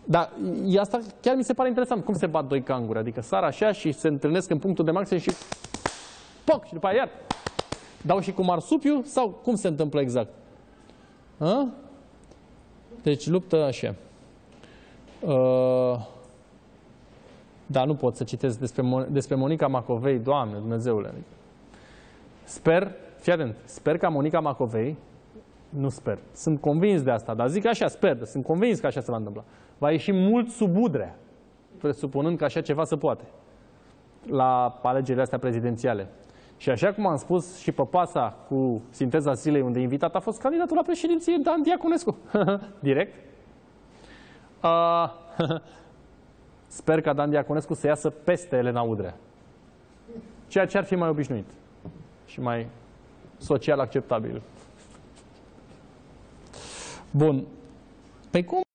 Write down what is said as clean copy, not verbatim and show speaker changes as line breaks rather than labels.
Dar asta chiar mi se pare interesant. Cum se bat doi canguri? Adică sar așa și se întâlnesc în punctul de maxim și poc! Și după aia iar dau și cu marsupiu? Sau cum se întâmplă exact? A? Deci luptă așa. Da, nu pot să citesc despre Monica Macovei, Doamne, Dumnezeule. Sper, fii atent, sper ca Monica Macovei, nu sper, sunt convins de asta, dar zic așa, sper, sunt convins că așa se va întâmpla. Va ieși mult sub Udrea, presupunând că așa ceva se poate, la alegerile astea prezidențiale. Și așa cum am spus și pe Pasa cu Sinteza Zilei, unde invitat a fost candidatul la președinție, Dan Diaconescu. Direct. Sper ca Dan Diaconescu să iasă peste Elena Udrea. Ceea ce ar fi mai obișnuit și mai social acceptabil. Bun. Pe cum?